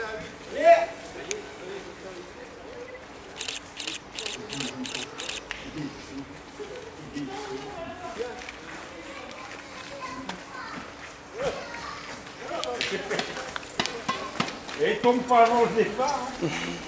Et il tombe pas avant le départ. Hein.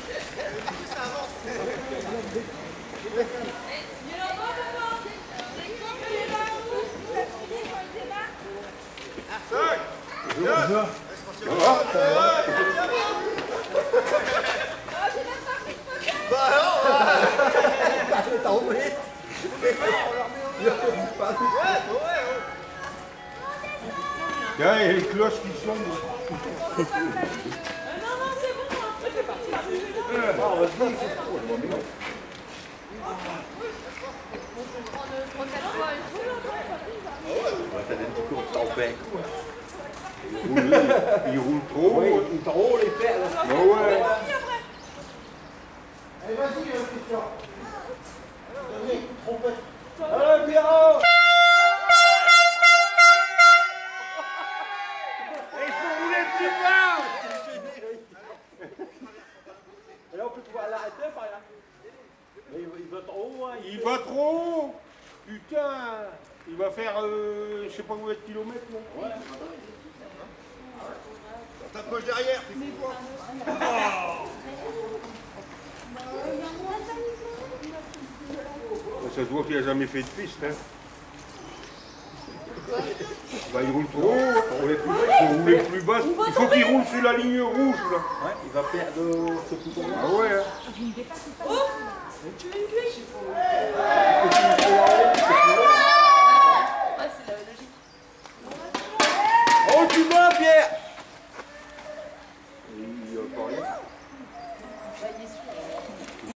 Il y a les cloches qui sont. Non, c'est bon, c'est parti. Il roule trop. Oui, il trop les pères. Bah ouais. Allez, vas-y, Christian. Donnez, trompette. Allez, Pierrot. Il faut rouler plus bas. Et là, on peut pouvoir l'arrêter par là. Mais il va trop haut, hein. Il va trop haut. Putain. Il va faire, je sais pas combien de kilomètres, non? Ouais. T'approches derrière, tu fous quoi? Ça se voit qu'il n'a jamais fait de piste. Hein. Bah, il roule trop haut. Il faut rouler plus bas. Il faut qu'il roule sur la ligne rouge. Là. Ouais, il va perdre ce bouton. Ah ouais. Hein. Oh, tu veux une cuisse?